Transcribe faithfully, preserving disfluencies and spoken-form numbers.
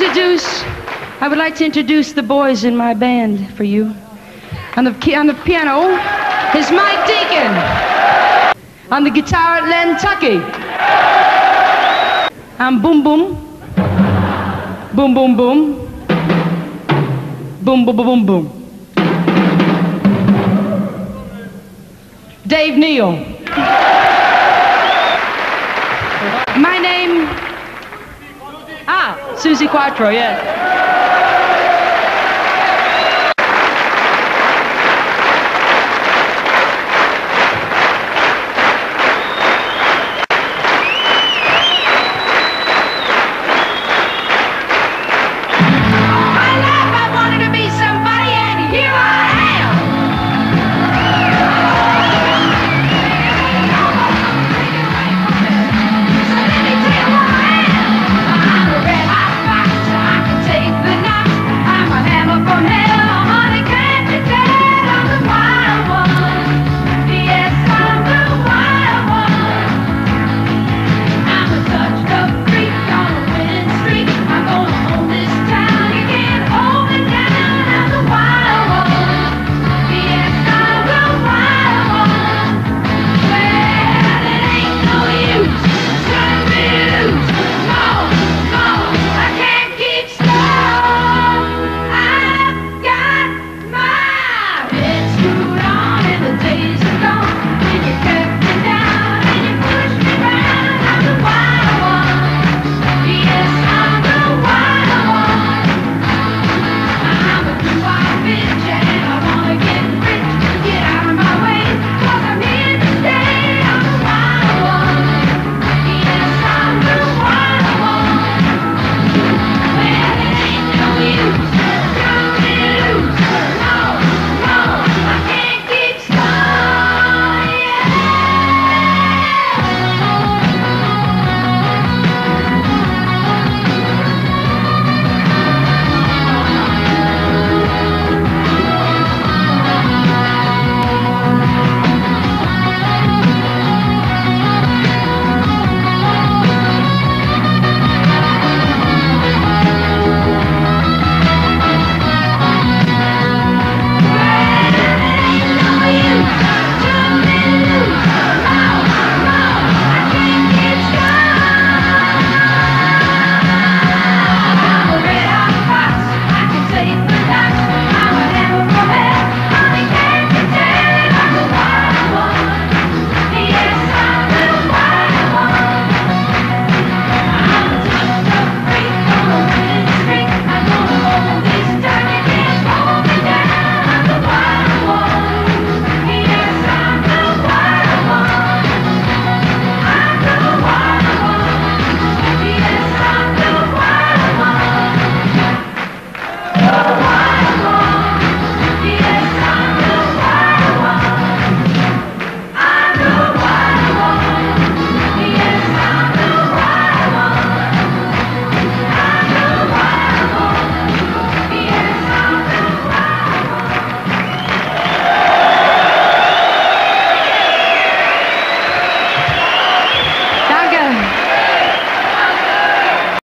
introduce, I would like to introduce the boys in my band for you. On the, key, on the piano is Mike Deacon. On the guitar, Len Tuckey. I'm Boom Boom. Boom Boom Boom. Boom Boom Boom Boom Boom. Dave Neal. My name, ah, Susie Quattro, yes.